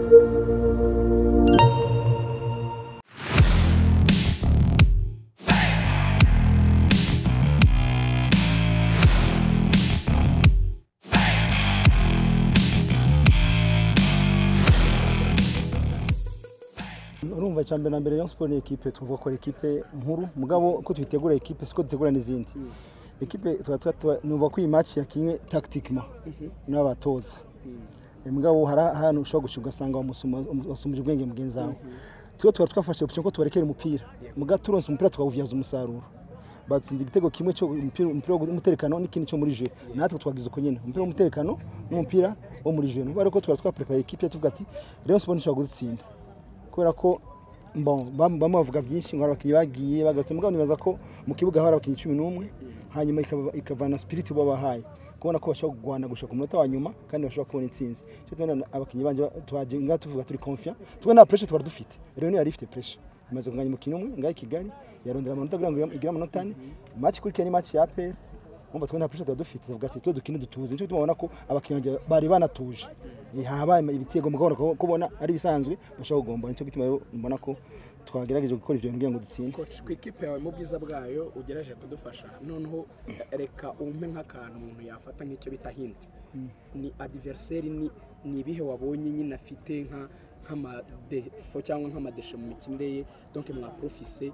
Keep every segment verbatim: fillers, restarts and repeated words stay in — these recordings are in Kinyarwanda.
urumva cyambere na mbere Rayon Sport ni equipe tuvuga ko equipe nkuru mugabo ko twitegura equipe siko dutegura n'izindi equipe twatwa numva ko iyi match yakinwe tactiquement n'abatoza mugabo hano ushobora gushibwa sanga wasumuje ubwenge mugenzawe tuyo twari twafashe option ko tubarekera umupira muga turonse umupira tukawuvyaza umusaruro batsinze igitego kimwe cyo umupira umupira w'umuterekano n'ikindi cyo muri jeu natwe twagize uko nyene umupira w'umuterekano n'umupira wo muri jeu nuko ariko twari twaprepare equipe tuvuga ati Rayon Sport nshobora gutsinda kubera ko bon bamwe bavuga byinshi ngo abakinyi bagiye bagatse mugabo nibaza ko mu kibuga hari abakinyi cumi n'umwe hanyuma ikavana spirit bo bahaye kubona ko bashobora kugwana gushaka umunota wa nyuma kandi bashobora kubona intsinzi cyo tubona abakinyi banje twaje nga tuvuga turi confiant tubona pressure twari dufite rero ni yarifite pressure imaze kunganya umukino umwe ngaye Kigali yarondera amanota kugira ngo igira amanota ane match kuri Kenya match ya A P R umva twona pressure twari dufite tuvuga ati twe dukine dutuze cyo tubona ko abakinyi bari banatuje habaye ibitego mugabo kubona ari bisanzwe bashaka kugomba nicyo gituma mbona ko twagerageje gukora ivyo ngiye ngo dutsinde coach ku equipe yawe mu bwiza bwayo ugeraje kudufasha noneho reka umpe nk'akantu umuntu yafata nk'icyo bita hint ni adversaire ni ni bihe wabonye nyine afite nka nk'ama defo cyangwa nk'amadeshe mu mikinde ye donc mwa profise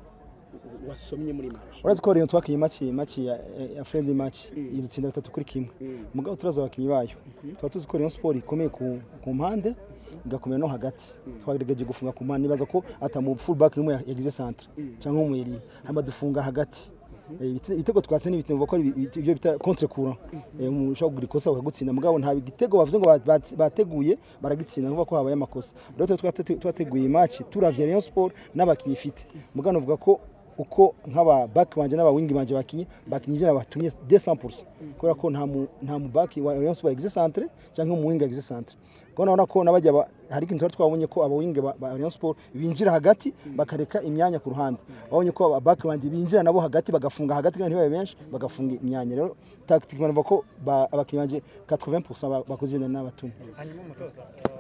wasomye muri match urazi ko Rayon twakiye match match ya, ya friendly match iritsinda batatu kuri kimwe mugabo turaza abakinyi bayo twa tuzi ko Rayon Sport ikomeye ku ku mpande igakomera no hagati twagerageje gufunga ku mpande nibaza ko atamu full back nimwe yagize centre cyangwa umweri hamba dufunga hagati ibitego twatse ni bitego ko ibyo bita contre courant umushaka kugura ikosa bakagutsinda mugabo nta igitego bavuze ngo bateguye baragitsinda ngo ko habaye amakosa rero twateguye match turavye Rayon Sport n'abakinyi ifite mugano uvuga ko uko nk'aba back banje n'aba wing banje bakinyi bakinyi byo nabatumye deux cents pour cent kubera ko nta mu nta mu back wa Rayon Sport existe centre cyangwa mu wing existe centre bona ona ko nabajya hari ikintu twabonye ko aba wing ba Rayon Sport binjira hagati bakareka imyanya ku ruhande babonye ko aba back banje binjira nabo hagati bagafunga hagati kandi babe benshi bagafunga imyanya rero tactiquement bava ko abakinyi banje quatre-vingts pour cent bakoze ibintu n'abatumye hanyuma umutoza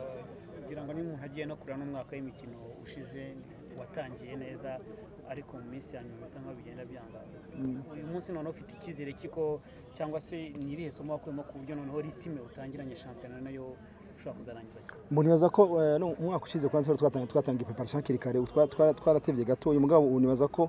kugira ngo ni umuntu agiye no kurana umwaka w'imikino ushize watangiye neza ariko mu minsi yanyu bisa nkaho bigenda byanga uyu munsi none ufite ikizere kiko cyangwa se nirihe somo wakuyemo ku buryo noneho ritime utangiranye shampiyona nayo ushobora kuzarangiza mbona nibaza ko umwaka ushize kwanza twatangiye twatangiye preparation hakiri kare twaratevye gato uyu mugabo unibaza ko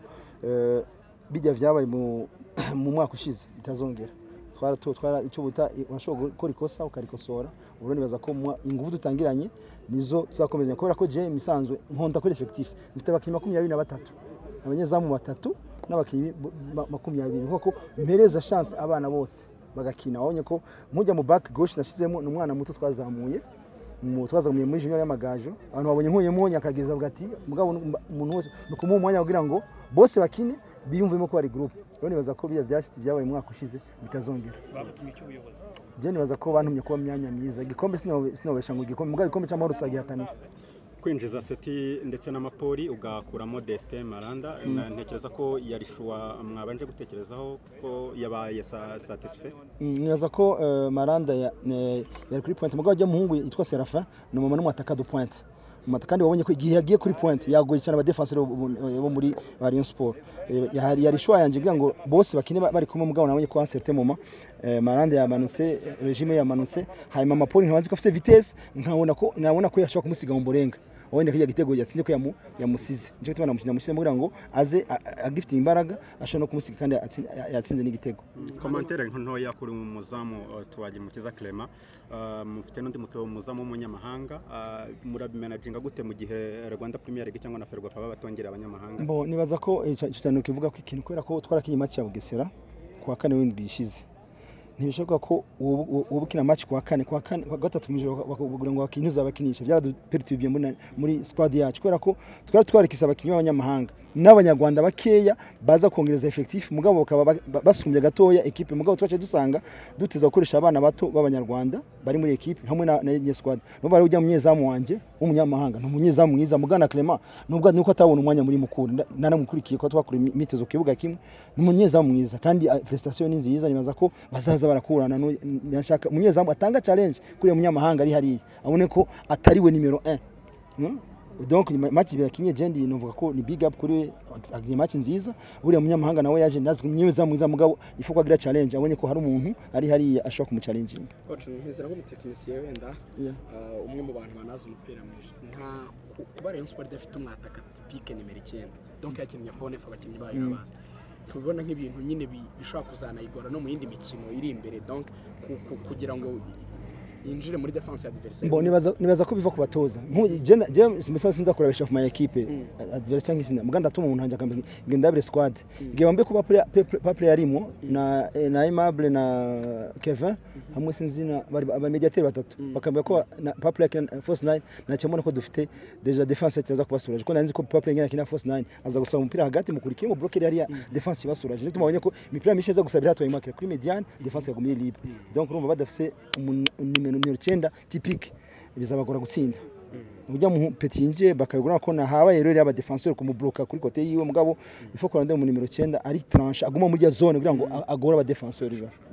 bijya vyabaye mu mwaka ushize bitazongera twara twara icyo buta washobora gukora ikosa ukarikosora urone nibaza ko ingufu dutangiranye nizo tuzakomeza kubera ko je misanzwe nkonda ko effectif bifite abakinyi makumyabiri na batatu abanyezamu batatu n'abakinyi makumyabiri kuko mpereza chance abana bose bagakina wabonye ko mujya mu back gauche nashizemo n'umwana muto twazamuye mu twazamuye muri junior y'amagajo abantu babonye nkuyemo nyakageza bwati mugabo umuntu wose nuko umwanya kugira ngo bose bakine biyumvemo ko ari group rero nibaza ko biya byashiti byabaye mwaka ushize bitazongera bagutumye icyo ubuyobozi je nibaza ko bantumye kuba myanya myiza igikombe sinobesha ngo igikombe mugabo igikombe cy'amahoro tsagihatanira kwinjiza Seti ndetse n'amapori ugakuramo Destin Maranda ntekereza ko yarishuwa mwabanje gutekerezaho ko yabaye satisfait nibaza ko Maranda yari kuri point mugabo ajya muhungu yitwa Serafin no mama n'umwataka do point umata kandi wabonye ko igihe yagiye kuri point yagoye cyane aba defenseur bo muri Rayon Sport yari yarishuwa yanje kugira ngo bose bakine bari kumwe mugabo nabonye ko anserte moma Maranda yamanutse regime yamanutse hanyuma amapori nkabanze ko afite vitesse nkabona ko nabona ko yashaka kumusiga mu borenga wende kijya gitego yatsinze ko yamu yamusize nje tubana mukina mushize mugira ngo aze agifite imbaraga ashobora kumusika kandi yatsinze n'igitego commentaire nto yakuri mu muzamu tuwaje mukiza Clement mufite n'undi mutwe muzamu w'umunyamahanga murabimanaging gute mu gihe Rwanda Premier League cyangwa na Ferwafa babatongera abanyamahanga bo nibaza ko cyane ukivuga ko ikintu kwera ko twarakiye match ya Bugesera kwa kane w'indwi ishize ntibishoboka ko ubukina match kwa kane kwa kane kwa gatatu mwijoro bakubwira ngo bakinyuza abakinisha byaradupertubiye muri muri squad yacu kwera ko twari twarikisa abakinyi b'abanyamahanga n'abanyarwanda bakeya baza kongereza effectif mugabo bakaba basumbye gatoya equipe mugabo twace dusanga duteza gukoresha abana bato b'abanyarwanda bari muri equipe hamwe na na squad no bari ujya munyezamu wanje w'umunyamahanga no munyezamu mwiza mugana Clement nubwo nuko atabona umwanya muri mukuru naramukurikiye ko twakora imitezo kibuga kimwe n'umunyezamu mwiza kandi prestation ni nziza nibaza ko bazaza barakurana nashaka munyezamu atanga challenge kuri munyamahanga ari hariya abone ko atariwe numero un Hmm? donc match yakinye jendi novuga ko ni big up kuri agiye match nziza uriya munyamahanga nawe yaje nazwe nyeza mwiza mugabo ifuko agira challenge abonye ko hari umuntu ari hari ashaka kumuchallenging coach ntizera ko umutekinisiye wenda uh, umwe mu bantu banaza umupira mwisha nta kuba Rayon Sport idafite umwataka typique nimero icyenda donc yakinnye phone fa abakinnyi bayo babaza tubibona nk'ibintu nyine bishobora kuzanayigora no mu yindi mikino iri imbere donc kugira ngo injire muri defense ya adversaire bo nibaza nibaza ko biva ku batoza je je mbese sinza kurabesha mu equipe adversaire nk'izina muganda tuma umuntu hanje akambe ngendabire squad igihe bambe kuba pa player arimo na na Aimable na Kevin hamwe sinzina bari aba mediateur batatu bakambe ko pa player force nine na cyemona ko dufite deja defense cyaza kubasuraje ko nanzi ko pa player ngina force nine aza gusaba umupira hagati mu kurikira mu bloquer yari defense ibasuraje nituma babonye ko imipira misheza gusabira hatwa imakira kuri mediane defense yagumye libre donc urumva badafise numero icyenda typique bizabagora gutsinda ujya mu petinje bakayigura ko na habaye rero aba defenseur kumubloka kuri kote yiwe mugabo ifo ko rande mu numero icyenda ari tranche aguma muri ya zone kugira ngo agora aba defenseur.